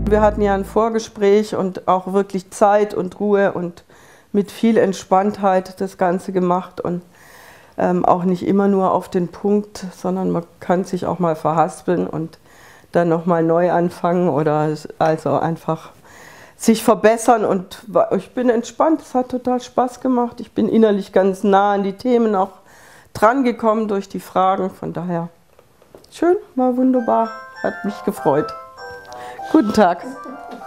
Wir hatten ja ein Vorgespräch und auch wirklich Zeit und Ruhe und mit viel Entspanntheit das Ganze gemacht und auch nicht immer nur auf den Punkt, sondern man kann sich auch mal verhaspeln und dann nochmal neu anfangen oder also einfach sich verbessern, und ich bin entspannt, es hat total Spaß gemacht. Ich bin innerlich ganz nah an die Themen auch dran gekommen durch die Fragen, von daher schön, war wunderbar, hat mich gefreut. Guten Tag.